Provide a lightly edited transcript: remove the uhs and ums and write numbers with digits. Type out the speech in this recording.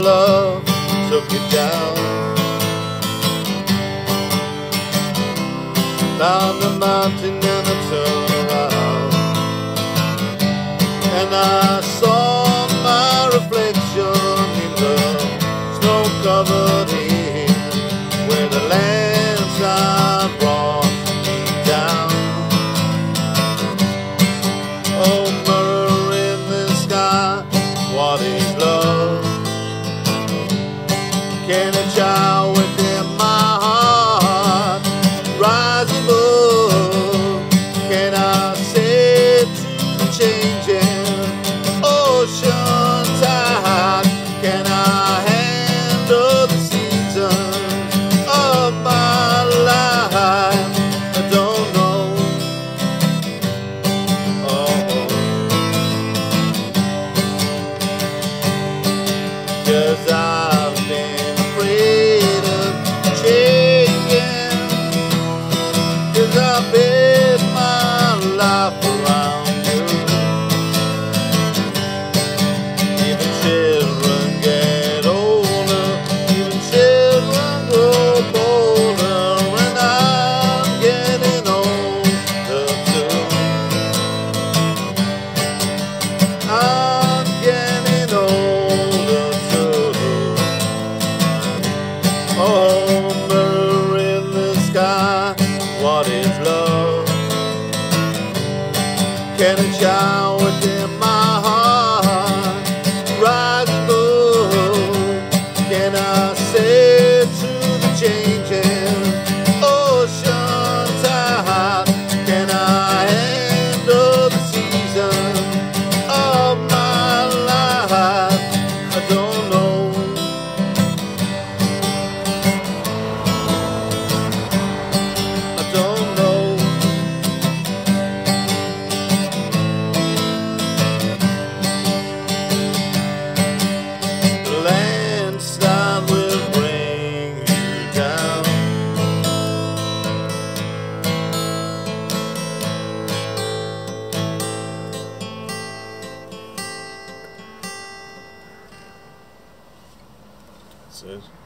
love took it down. Down the mountain and I turned around, and I saw my reflection in the snow-covered hill where the landslide brought me down. Oh, murder in the sky, what is love? Can a child within my heart rise above? Can I say to the changing ocean tide, can I handle the seasons of my life? I don't know. Oh, 'cause I've been afraid of changing, 'cause I bet my life around you. Even children get older, even children grow bolder, and I'm getting older too. I'm getting older too. Oh, mirror in the sky, what is love? Can a child within my heart rise above? Can I say to the changing ocean tide, can I handle the season of my life? I don't know. I don't know. The landslide will bring you down. That's it.